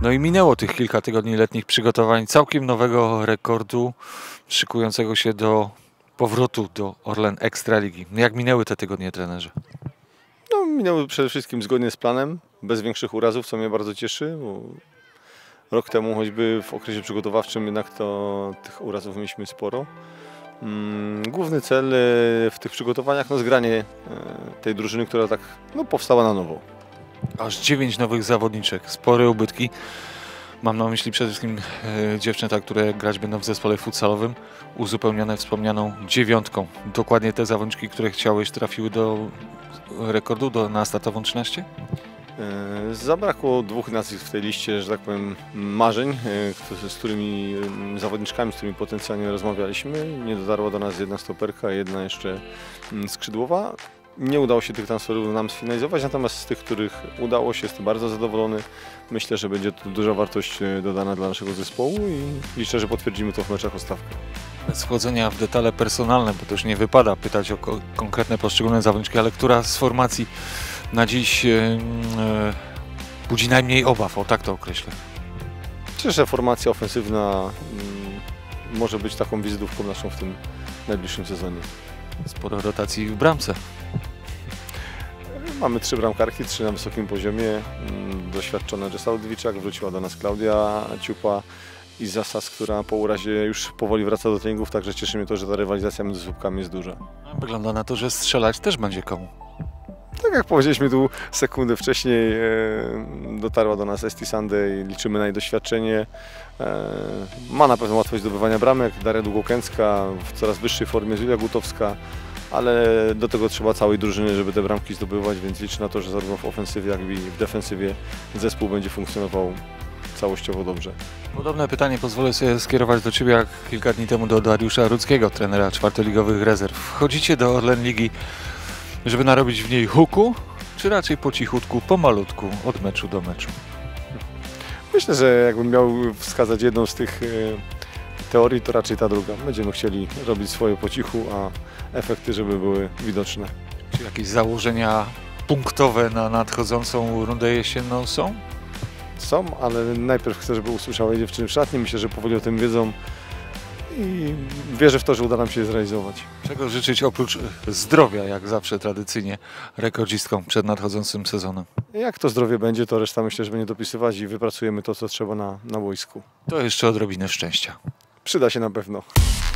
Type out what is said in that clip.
No i minęło tych kilka tygodni letnich przygotowań, całkiem nowego rekordu, szykującego się do powrotu do Orlen Ekstraligi. Jak minęły te tygodnie, trenerze? No, minęły przede wszystkim zgodnie z planem, bez większych urazów, co mnie bardzo cieszy, bo rok temu choćby w okresie przygotowawczym jednak to tych urazów mieliśmy sporo. Główny cel w tych przygotowaniach to zgranie tej drużyny, która tak powstała na nowo. Aż 9 nowych zawodniczek, spore ubytki. Mam na myśli przede wszystkim dziewczęta, które grać będą w zespole futsalowym, uzupełnione wspomnianą dziewiątką. Dokładnie te zawodniczki, które chciałeś, trafiły do rekordu, na startową 13? Zabrakło dwóch nazwisk w tej liście, że tak powiem, marzeń, z którymi zawodniczkami, z którymi potencjalnie rozmawialiśmy. Nie dotarła do nas jedna stoperka, jedna jeszcze skrzydłowa. Nie udało się tych transferów nam sfinalizować, natomiast z tych, których udało się, jestem bardzo zadowolony. Myślę, że będzie to duża wartość dodana dla naszego zespołu i liczę, że potwierdzimy to w meczach o stawkę. Bez wchodzenia w detale personalne, bo to już nie wypada pytać o konkretne poszczególne zawodniczki, ale która z formacji na dziś budzi najmniej obaw, o tak to określę. Myślę, że formacja ofensywna może być taką wizytówką naszą w tym najbliższym sezonie. Sporo rotacji w bramce. Mamy 3 bramkarki, 3 na wysokim poziomie. Doświadczona Jessa Ludwiczak, wróciła do nas Klaudia Ciupa i Zasas, która po urazie już powoli wraca do treningów, także cieszy mnie to, że ta rywalizacja między słupkami jest duża. Wygląda na to, że strzelać też będzie komu. Tak jak powiedzieliśmy tu sekundę wcześniej, dotarła do nas Esti Sunday, liczymy na jej doświadczenie. Ma na pewno łatwość zdobywania bramek, Daria Długokęcka, w coraz wyższej formie jest Julia Gutowska, ale do tego trzeba całej drużyny, żeby te bramki zdobywać, więc liczę na to, że zarówno w ofensywie, jak i w defensywie zespół będzie funkcjonował całościowo dobrze. Podobne pytanie pozwolę sobie skierować do Ciebie jak kilka dni temu do Dariusza Rudzkiego, trenera czwartoligowych rezerw. Wchodzicie do Orlen Ligi, żeby narobić w niej huku, czy raczej po cichutku, pomalutku, od meczu do meczu? Myślę, że jakbym miał wskazać jedną z tych teorii, to raczej ta druga. Będziemy chcieli robić swoje po cichu, a efekty, żeby były widoczne. Czy jakieś założenia punktowe na nadchodzącą rundę jesienną są? Są, ale najpierw chcę, żeby usłyszały dziewczyny w szatni. Myślę, że powoli o tym wiedzą i wierzę w to, że uda nam się je zrealizować. Czego życzyć oprócz zdrowia, jak zawsze tradycyjnie, rekordzistkom przed nadchodzącym sezonem? Jak to zdrowie będzie, to reszta myślę, że będzie dopisywać i wypracujemy to, co trzeba na boisku. To jeszcze odrobinę szczęścia. Przyda się na pewno.